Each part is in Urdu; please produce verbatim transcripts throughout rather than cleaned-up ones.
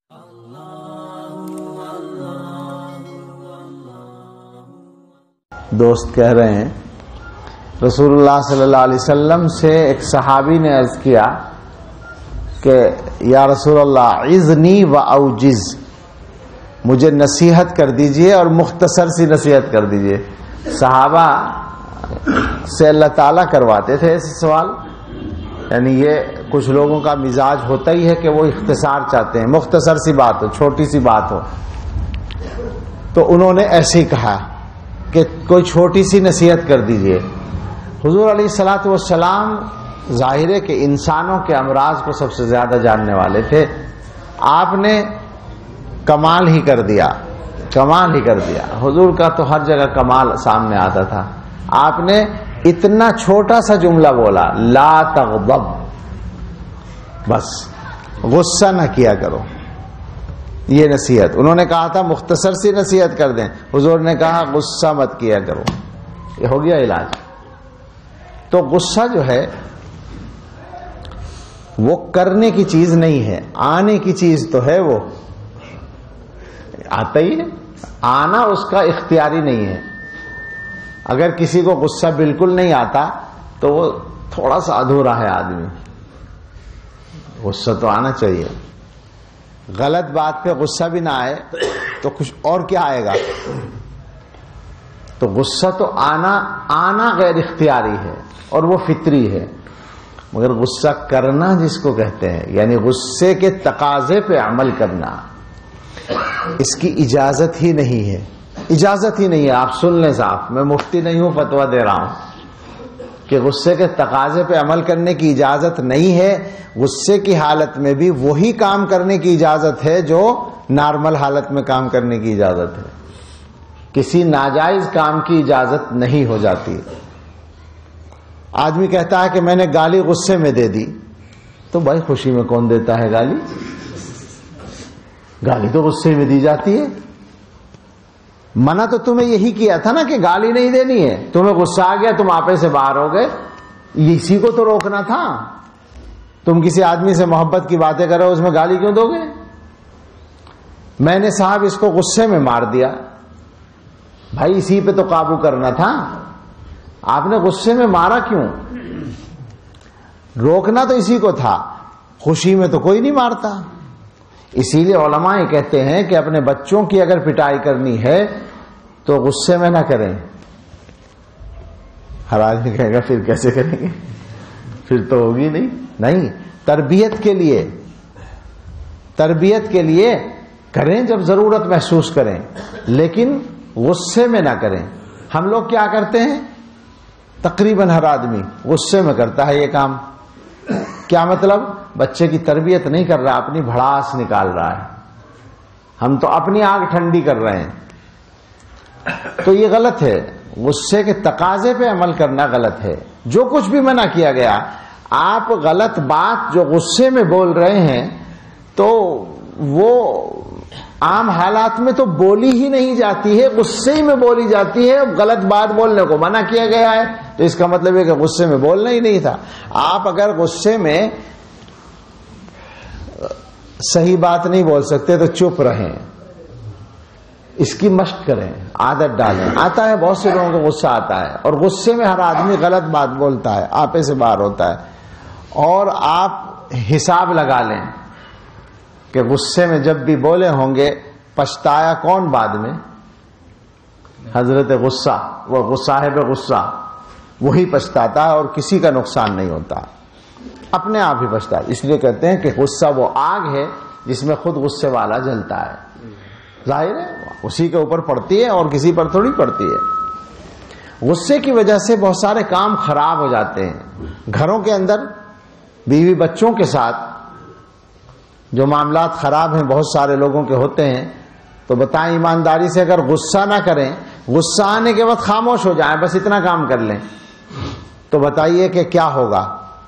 دوست کہہ رہے ہیں رسول اللہ صلی اللہ علیہ وسلم سے ایک صحابی نے عرض کیا کہ یا رسول اللہ عظنی و اوجز، مجھے نصیحت کر دیجئے اور مختصر سی نصیحت کر دیجئے۔ صحابہ سے اللہ تعالیٰ کرواتے تھے ایسے سوال، یعنی یہ کچھ لوگوں کا مزاج ہوتا ہی ہے کہ وہ اختصار چاہتے ہیں، مختصر سی بات ہو، چھوٹی سی بات ہو۔ تو انہوں نے ایسے ہی کہا کہ کوئی چھوٹی سی نصیحت کر دیجئے۔ حضور علیہ الصلوۃ والسلام ظاہر ہے کہ انسانوں کے امراض کو سب سے زیادہ جاننے والے تھے، آپ نے کمال ہی کر دیا، کمال ہی کر دیا۔ حضور کا تو ہر جگہ کمال سامنے آتا تھا، آپ نے اتنا چھوٹا سا جملہ بولا، لا تغضب، بس غصہ نہ کیا کرو، یہ نصیحت انہوں نے کہا تھا۔ مختصر سی نصیحت کر دیں، حضور نے کہا غصہ مت کیا کرو، یہ ہو گیا علاج۔ تو غصہ جو ہے وہ کرنے کی چیز نہیں ہے، آنے کی چیز تو ہے، وہ آتا ہی ہے، آنا اس کا اختیاری نہیں ہے۔ اگر کسی کو غصہ بالکل نہیں آتا تو وہ تھوڑا سا ادھورا ہے آدمی، غصہ تو آنا چاہیے۔ غلط بات پہ غصہ بھی نہ آئے تو کچھ اور کیا آئے گا؟ تو غصہ تو آنا آنا غیر اختیاری ہے اور وہ فطری ہے، مگر غصہ کرنا جس کو کہتے ہیں، یعنی غصے کے تقاضے پہ عمل کرنا، اس کی اجازت ہی نہیں ہے، اجازت ہی نہیں ہے۔ آپ سن لیں صاحب، میں مفتی نہیں ہوں، فتویٰ دے رہا ہوں کہ غصے کے تقاضے پہ عمل کرنے کی اجازت نہیں ہے۔ غصے کی حالت میں بھی وہی کام کرنے کی اجازت ہے جو نارمل حالت میں کام کرنے کی اجازت ہے، کسی ناجائز کام کی اجازت نہیں ہو جاتی۔ آدمی کہتا ہے کہ میں نے گالی غصے میں دے دی، تو بھائی خوشی میں کون دیتا ہے گالی؟ گالی تو غصے میں دی جاتی ہے۔ منع تو تمہیں یہی کیا تھا نا کہ گالی نہیں دینی ہے، تمہیں غصہ آ گیا، تم آپے سے باہر ہو گئے، اسی کو تو روکنا تھا۔ تم کسی آدمی سے محبت کی باتیں کرو، اس میں گالی کیوں دو گے؟ میں نے صاحب اس کو غصے میں مار دیا، بھائی اسی پہ تو قابو کرنا تھا، آپ نے غصے میں مارا کیوں؟ روکنا تو اسی کو تھا، خوشی میں تو کوئی نہیں مارتا۔ اسی لیے علماء یہ کہتے ہیں کہ اپنے بچوں کی اگر پٹائی کرنی ہے تو غصے میں نہ کریں۔ ہر آدمی کہے گا پھر کیسے کریں گے، پھر تو ہوگی نہیں۔ نہیں، تربیت کے لیے، تربیت کے لیے کریں جب ضرورت محسوس کریں، لیکن غصے میں نہ کریں۔ ہم لوگ کیا کرتے ہیں؟ تقریباً ہر آدمی غصے میں کرتا ہے یہ کام۔ کیا مطلب؟ بچے کی تربیت نہیں کر رہا، اپنی بھڑاس نکال رہا ہے، ہم تو اپنی آگ ٹھنڈی کر رہے ہیں۔ تو یہ غلط ہے، غصے کے تقاضے پہ عمل کرنا غلط ہے۔ جو کچھ بھی منع کیا گیا، آپ غلط بات جو غصے میں بول رہے ہیں تو وہ عام حالات میں تو بولی ہی نہیں جاتی ہے، غصے ہی میں بولی جاتی ہے۔ غلط بات بولنے کو منع کیا گیا ہے تو اس کا مطلب ہے کہ غصے میں بولنا ہی نہیں تھا۔ آپ اگر غصے میں صحیح بات نہیں بول سکتے تو چپ رہیں، اس کی مشق کریں، عادت ڈالیں۔ آتا ہے، بہت سے لوگوں کو غصہ آتا ہے اور غصے میں ہر آدمی غلط بات بولتا ہے، آپے سے باہر ہوتا ہے۔ اور آپ حساب لگا لیں کہ غصے میں جب بھی بولے ہوں گے، پچھتایا کون بعد میں؟ حضرت غصہ، وہ صاحب غصہ وہی پچھتاتا ہے اور کسی کا نقصان نہیں ہوتا، اپنے آپ ہی پچھتا ہے۔ اس لیے کہتے ہیں کہ غصہ وہ آگ ہے جس میں خود غصے والا جلتا ہے، ظاہر ہے اسی کے اوپر پڑتی ہے اور کسی پر تھوڑی پڑتی ہے۔ غصے کی وجہ سے بہت سارے کام خراب ہو جاتے ہیں، گھروں کے اندر بیوی بچوں کے ساتھ جو معاملات خراب ہیں بہت سارے لوگوں کے ہوتے ہیں۔ تو بتائیں ایمانداری سے، اگر غصہ نہ کریں، غصہ آنے کے وقت خاموش ہو جائیں، بس اتنا کام کر لیں، تو بتائیے کہ کیا ہوگا؟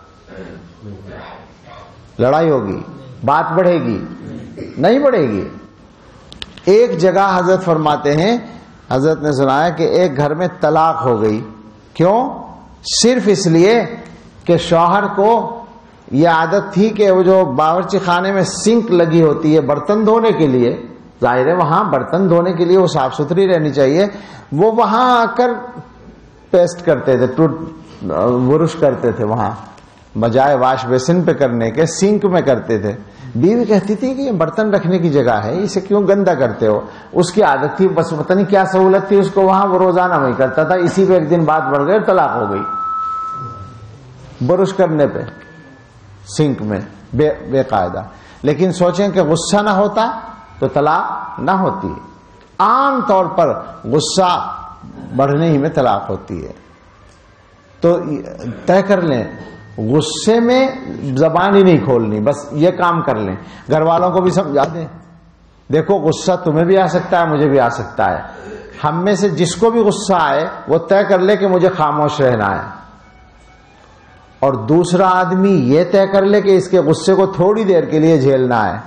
لڑائی ہوگی، بات بڑھے گی؟ نہیں بڑھے گی۔ ایک جگہ حضرت فرماتے ہیں، حضرت نے سنایا کہ ایک گھر میں طلاق ہو گئی، کیوں؟ صرف اس لیے کہ شوہر کو یہ عادت تھی کہ وہ جو باورچی خانے میں سنک لگی ہوتی ہے برتن دھونے کے لیے، ظاہر ہے وہاں برتن دھونے کے لیے وہ صاف ستھری رہنی چاہیے، وہ وہاں آ کر پیسٹ کرتے تھے، ٹوٹ برش کرتے تھے، وہاں بجائے واش بیسن پہ کرنے کے سنک میں کرتے تھے۔ بیوی کہتی تھی کہ یہ برتن رکھنے کی جگہ ہے، اسے کیوں گندا کرتے ہو؟ اس کی عادت تھی، بس پتہ نہیں کیا سہولت تھی اس کو وہاں، وہ روزانہ وہی کرتا تھا، اسی پہ ایک دن بات بڑھ گئی، طلاق ہو گئی برش کرنے پہ سنک میں بے, بے قاعدہ۔ لیکن سوچیں کہ غصہ نہ ہوتا تو طلاق نہ ہوتی۔ عام طور پر غصہ بڑھنے ہی میں طلاق ہوتی ہے۔ تو طے کر لیں، غصے میں زبان ہی نہیں کھولنی، بس یہ کام کر لیں۔ گھر والوں کو بھی سمجھا دیں، دیکھو غصہ تمہیں بھی آ سکتا ہے، مجھے بھی آ سکتا ہے، ہم میں سے جس کو بھی غصہ آئے وہ طے کر لے کہ مجھے خاموش رہنا ہے، اور دوسرا آدمی یہ طے کر لے کہ اس کے غصے کو تھوڑی دیر کے لیے جھیلنا ہے۔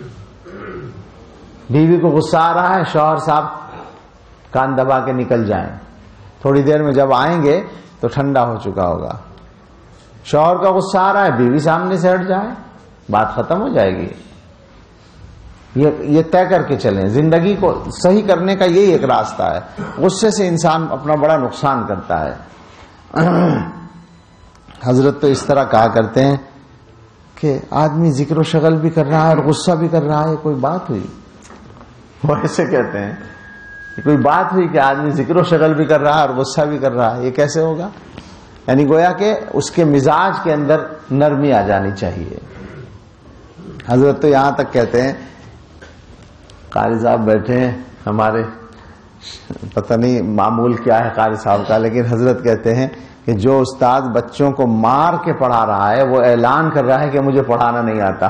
بیوی کو غصہ آ رہا ہے، شوہر صاحب کان دبا کے نکل جائیں، تھوڑی دیر میں جب آئیں گے تو ٹھنڈا ہو چکا ہوگا۔ شوہر کا غصہ آ رہا ہے، بیوی سامنے سے ہٹ جائے، بات ختم ہو جائے گی۔ یہ یہ طے کر کے چلیں، زندگی کو صحیح کرنے کا یہی ایک راستہ ہے۔ غصے سے انسان اپنا بڑا نقصان کرتا ہے۔ حضرت تو اس طرح کہا کرتے ہیں کہ آدمی ذکر و شغل بھی کر رہا ہے اور غصہ بھی کر رہا ہے، کوئی بات ہوئی؟ وہ ایسے کہتے ہیں کہ کوئی بات ہوئی کہ آدمی ذکر و شغل بھی کر رہا ہے اور غصہ بھی کر رہا ہے، یہ کیسے ہوگا؟ یعنی گویا کہ اس کے مزاج کے اندر نرمی آ جانی چاہیے۔ حضرت تو یہاں تک کہتے ہیں، قاری صاحب بیٹھے ہیں ہمارے، پتہ نہیں معمول کیا ہے قاری صاحب کا، لیکن حضرت کہتے ہیں کہ جو استاد بچوں کو مار کے پڑھا رہا ہے وہ اعلان کر رہا ہے کہ مجھے پڑھانا نہیں آتا۔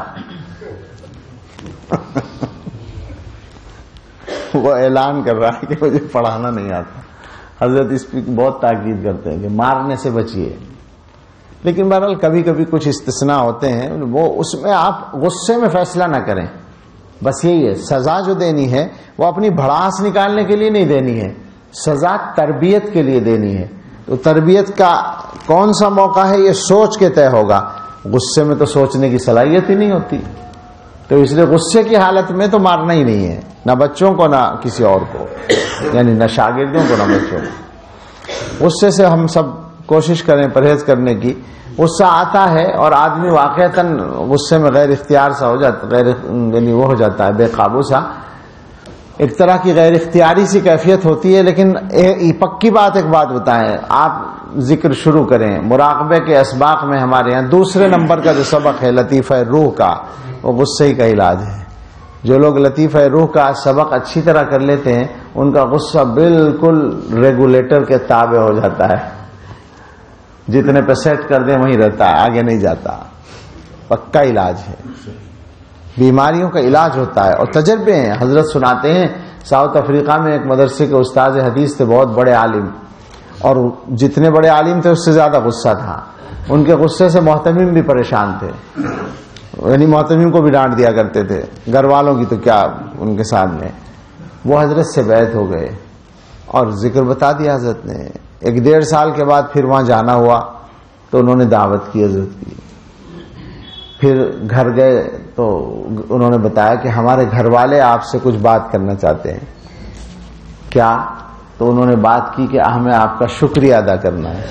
وہ اعلان کر رہا ہے کہ مجھے پڑھانا نہیں آتا۔ حضرت اس پہ بہت تاکید کرتے ہیں کہ مارنے سے بچیے، لیکن بہرحال کبھی کبھی کچھ استثناء ہوتے ہیں، وہ اس میں آپ غصے میں فیصلہ نہ کریں۔ بس یہی ہے، سزا جو دینی ہے وہ اپنی بھڑاس نکالنے کے لیے نہیں دینی ہے، سزا تربیت کے لیے دینی ہے۔ تو تربیت کا کون سا موقع ہے یہ سوچ کے طے ہوگا، غصے میں تو سوچنے کی صلاحیت ہی نہیں ہوتی، تو اس لیے غصے کی حالت میں تو مارنا ہی نہیں ہے، نہ بچوں کو نہ کسی اور کو، یعنی نہ شاگردوں کو نہ بچوں کو۔ غصے سے ہم سب کوشش کریں پرہیز کرنے کی۔ غصہ آتا ہے اور آدمی واقعتاً غصے میں غیر اختیار سا ہو جاتا، غیر یعنی وہ ہو جاتا ہے بے قابو سا، ایک طرح کی غیر اختیاری سی کیفیت ہوتی ہے۔ لیکن پکی بات ایک بات بتائیں، آپ ذکر شروع کریں، مراقبے کے اسباق میں ہمارے یہاں دوسرے نمبر کا جو سبق ہے لطیفہ روح کا، وہ غصے کا علاج ہے۔ جو لوگ لطیفہ روح کا سبق اچھی طرح کر لیتے ہیں ان کا غصہ بالکل ریگولیٹر کے تابع ہو جاتا ہے، جتنے پہ سیٹ کر دیں وہیں رہتا ہے، آگے نہیں جاتا۔ پکا علاج ہے، بیماریوں کا علاج ہوتا ہے، اور تجربے ہیں۔ حضرت سناتے ہیں ساؤتھ افریقہ میں ایک مدرسے کے استاد حدیث تھے، بہت بڑے عالم، اور جتنے بڑے عالم تھے اس سے زیادہ غصہ تھا۔ ان کے غصے سے محتمم بھی پریشان تھے، یعنی محتمم کو بھی ڈانٹ دیا کرتے تھے، گھر والوں کی تو کیا ان کے سامنے۔ وہ حضرت سے بیعت ہو گئے اور ذکر بتا دیا حضرت نے۔ ایک ڈیڑھ سال کے بعد پھر وہاں جانا ہوا تو انہوں نے دعوت کی حضرت کی۔ پھر گھر گئے تو انہوں نے بتایا کہ ہمارے گھر والے آپ سے کچھ بات کرنا چاہتے ہیں۔ کیا؟ تو انہوں نے بات کی کہ ہمیں آپ کا شکریہ ادا کرنا ہے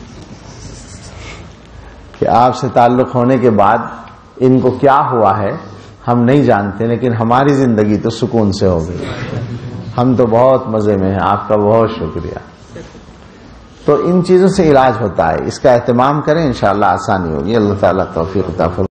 کہ آپ سے تعلق ہونے کے بعد ان کو کیا ہوا ہے ہم نہیں جانتے، لیکن ہماری زندگی تو سکون سے ہو گئی، ہم تو بہت مزے میں ہیں، آپ کا بہت شکریہ۔ تو ان چیزوں سے علاج ہوتا ہے، اس کا اہتمام کریں، انشاءاللہ آسانی ہوگی۔ اللہ تعالیٰ توفیق عطا فرمائے۔